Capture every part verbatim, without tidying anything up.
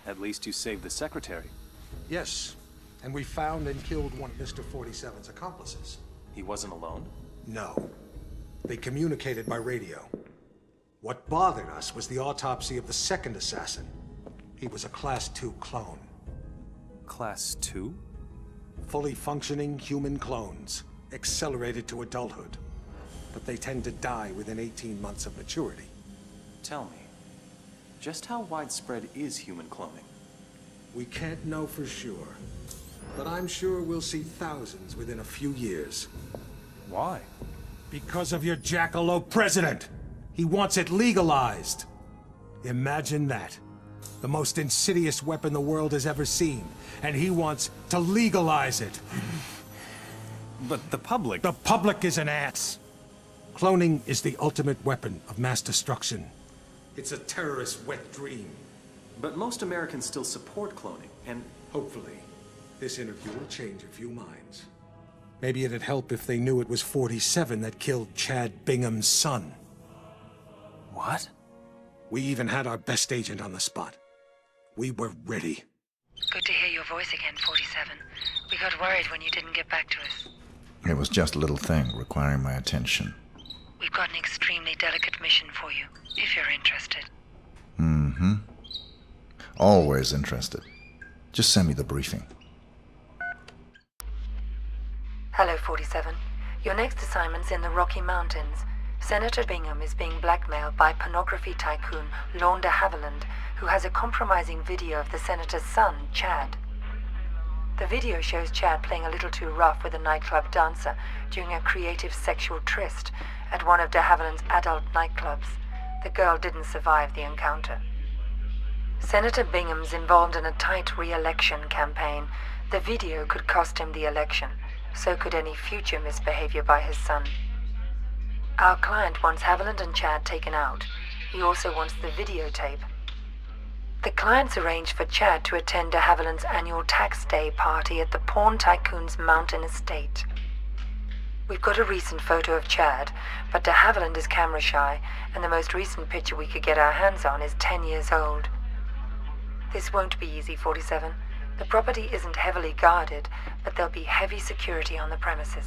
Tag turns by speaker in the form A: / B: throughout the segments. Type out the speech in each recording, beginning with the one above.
A: At least you saved the secretary.
B: Yes, and we found and killed one of Mister forty-seven's accomplices.
A: He wasn't alone?
B: No. They communicated by radio. What bothered us was the autopsy of the second assassin. He was a Class two clone.
A: Class two?
B: Fully functioning human clones, accelerated to adulthood. But they tend to die within eighteen months of maturity.
A: Tell me, just how widespread is human cloning?
B: We can't know for sure, but I'm sure we'll see thousands within a few years.
A: Why?
B: Because of your jackalope president! He wants it legalized! Imagine that. The most insidious weapon the world has ever seen, and he wants to legalize it.
A: But the public...
B: The public is an ass. Cloning is the ultimate weapon of mass destruction. It's a terrorist's wet dream.
A: But most Americans still support cloning, and...
B: Hopefully, this interview will change a few minds. Maybe it'd help if they knew it was forty-seven that killed Chad Bingham's son.
A: What?
B: We even had our best agent on the spot. We were ready.
C: Good to hear your voice again, forty-seven. We got worried when you didn't get back to us.
D: It was just a little thing requiring my attention.
C: We've got an extremely delicate mission for you, if you're interested.
D: Mm-hmm. Always interested. Just send me the briefing.
C: Hello, forty-seven. Your next assignment's in the Rocky Mountains. Senator Bingham is being blackmailed by pornography tycoon Lorne de Havilland, who has a compromising video of the senator's son, Chad. The video shows Chad playing a little too rough with a nightclub dancer during a creative sexual tryst at one of de Havilland's adult nightclubs. The girl didn't survive the encounter. Senator Bingham's involved in a tight re-election campaign. The video could cost him the election. So could any future misbehavior by his son. Our client wants Havilland and Chad taken out. He also wants the videotape. The client's arranged for Chad to attend de Havilland's annual tax day party at the porn tycoon's mountain estate. We've got a recent photo of Chad, but de Havilland is camera shy, and the most recent picture we could get our hands on is ten years old. This won't be easy, forty-seven. The property isn't heavily guarded, but there'll be heavy security on the premises.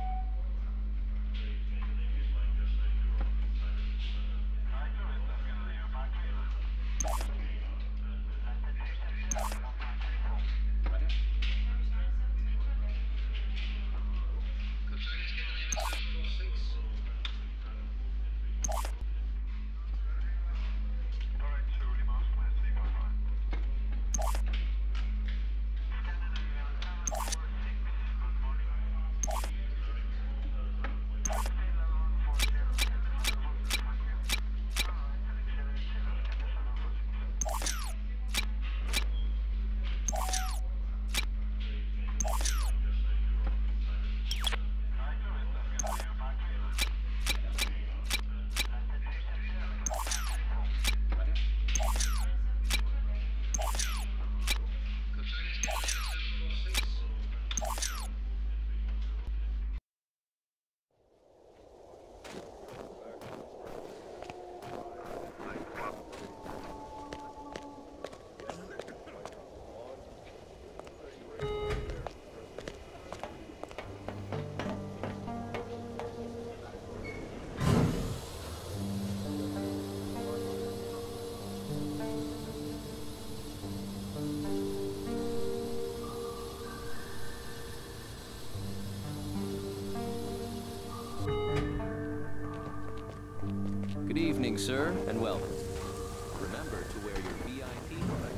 E: Good evening, sir, and welcome. Remember to wear your V I P card.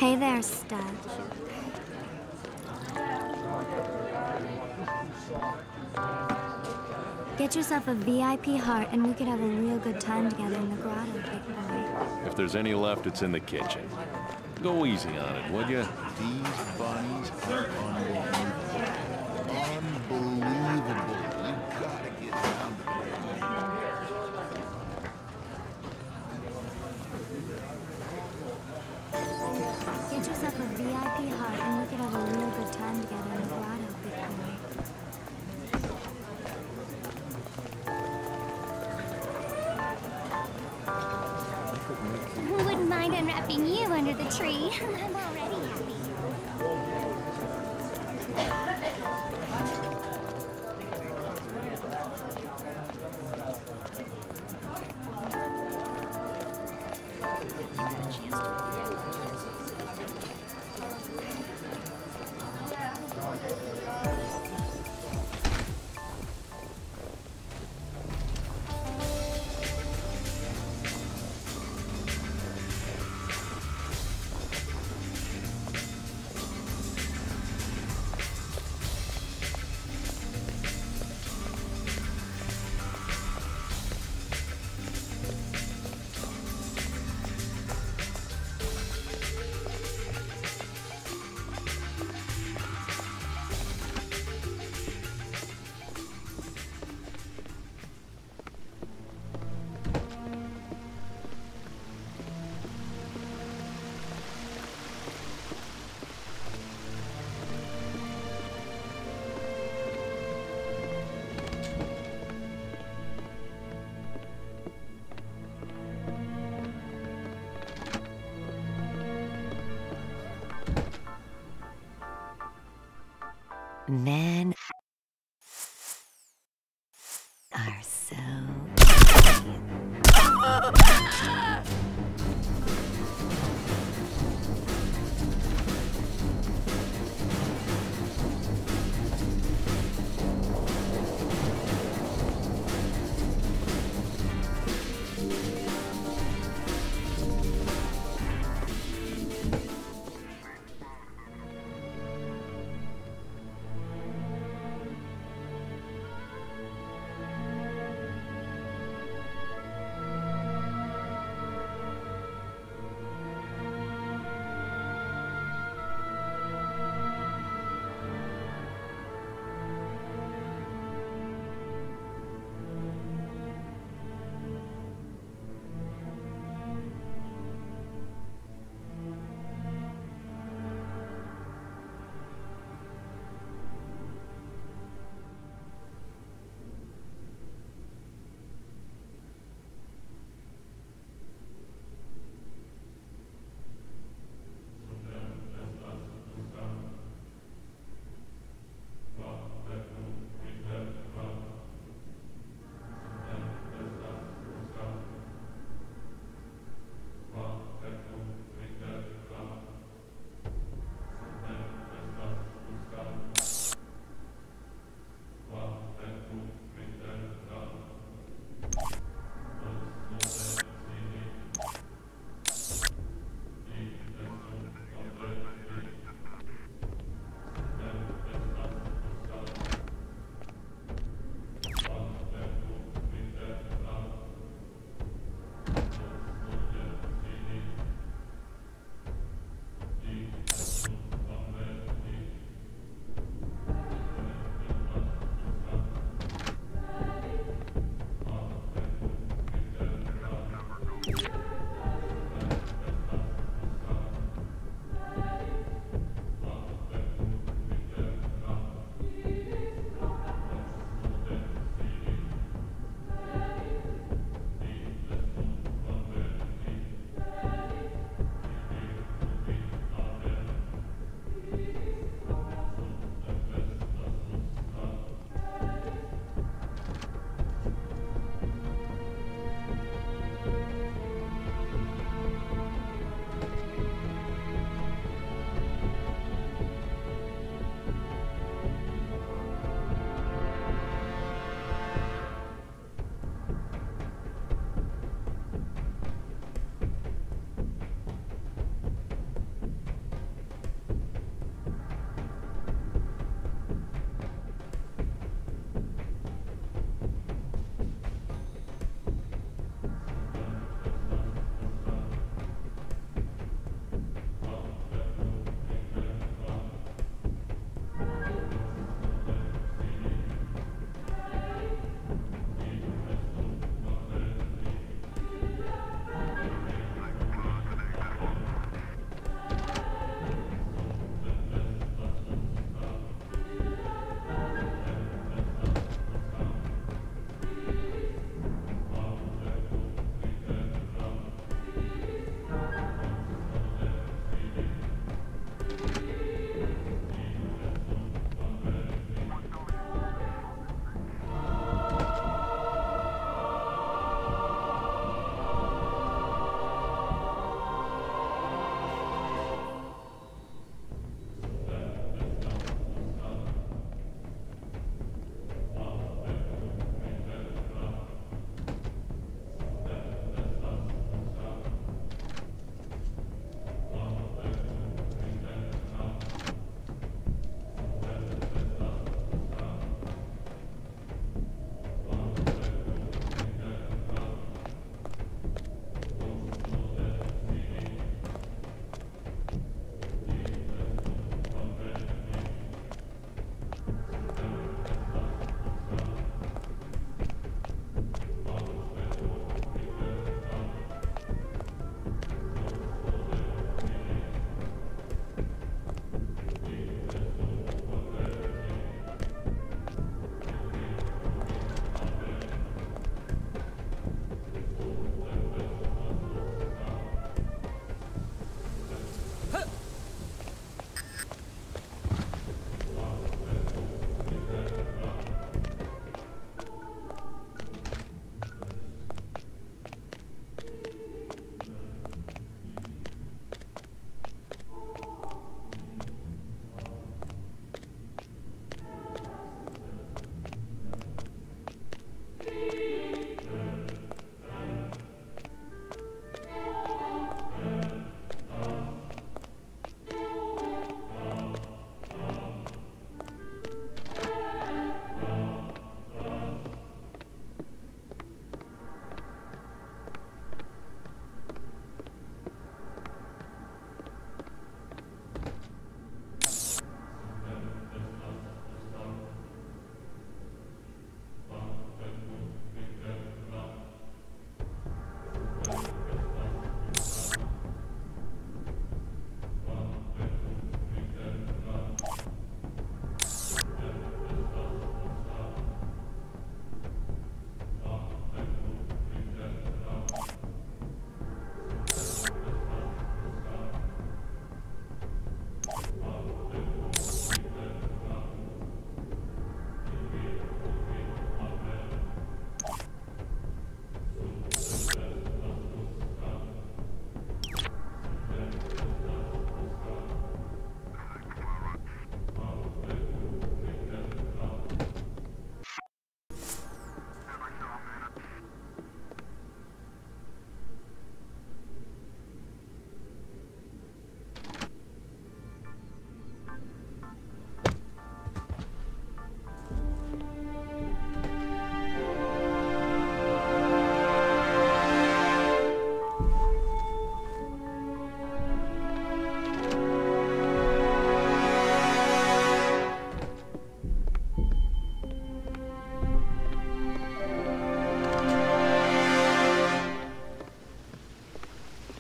F: Hey there, stud. Get yourself a V I P heart and we could have a real good time together in the grotto, big boy.
G: If there's any left, it's in the kitchen. Go easy on it, would you?
H: These bunnies are unbelievable. Unbelievable. You gotta get down to
F: Get yourself a V I P heart and we could have a real good time together in the grotto, big boy.
I: Who wouldn't mind unwrapping you under the tree? I'm already happy.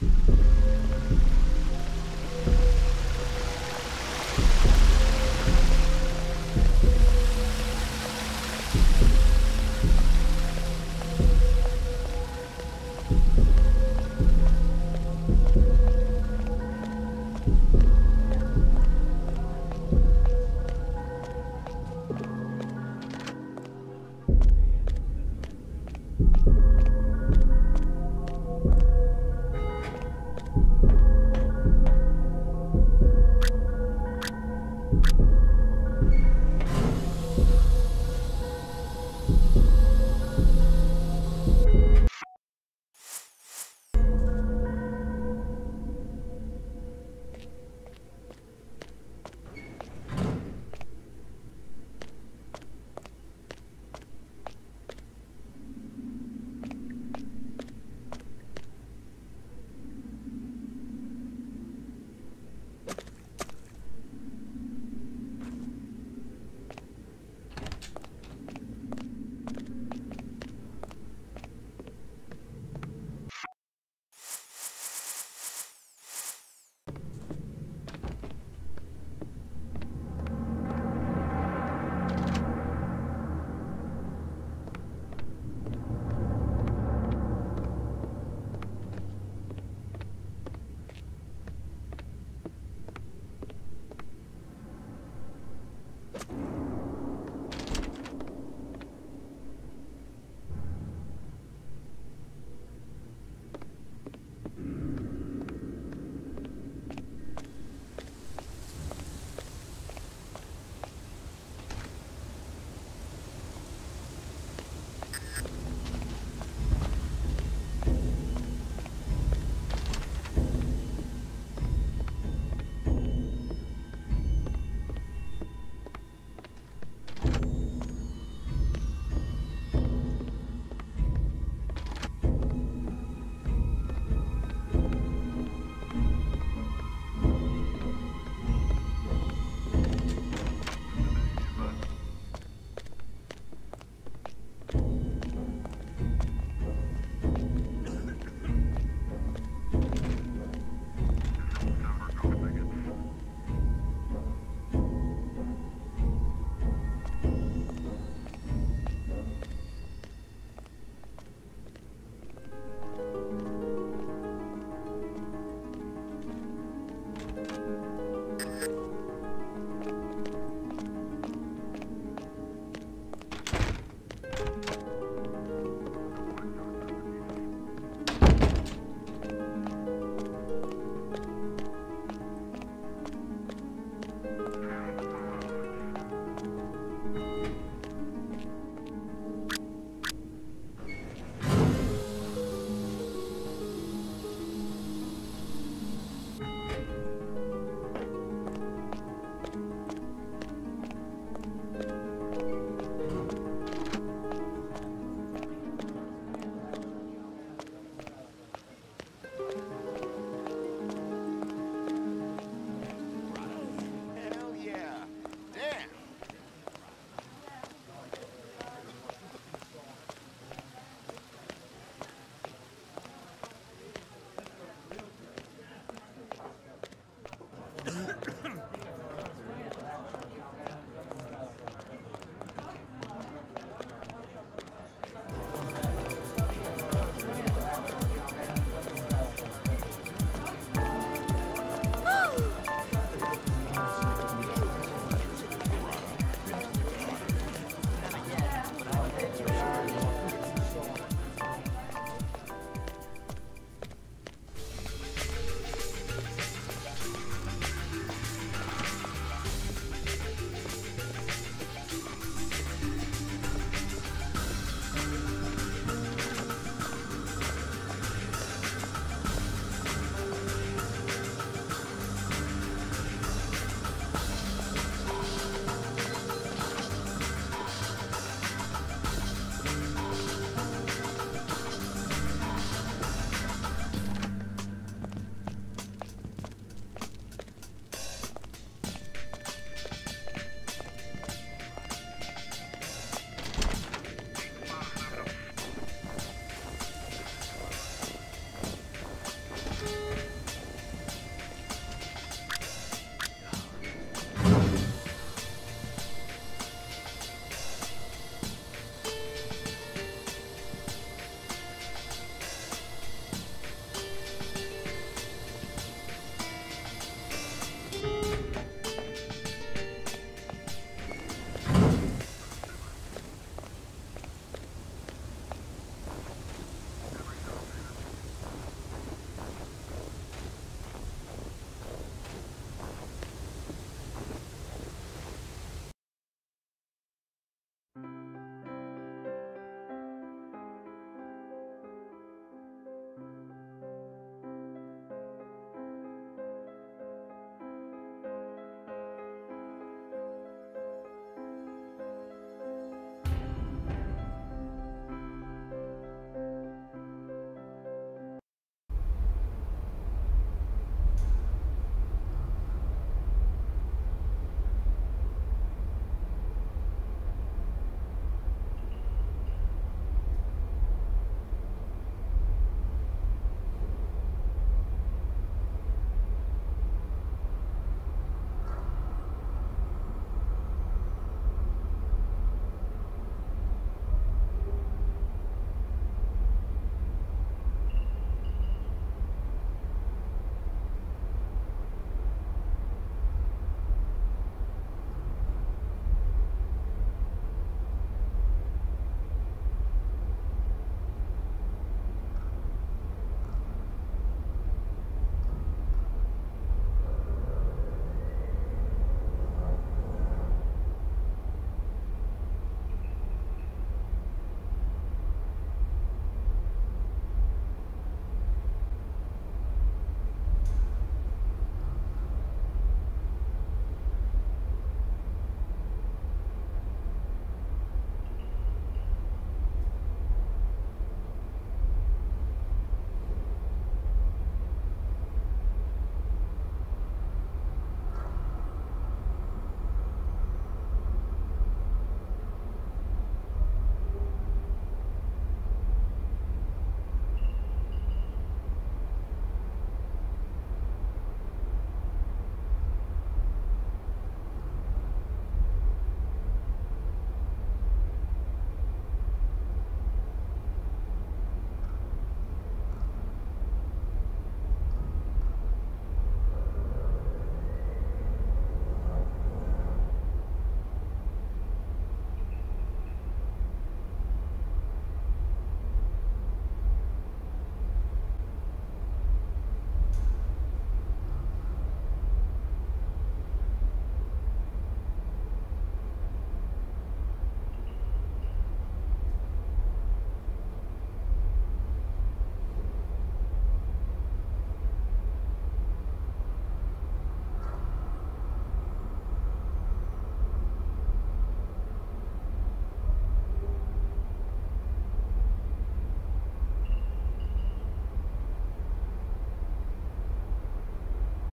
D: it.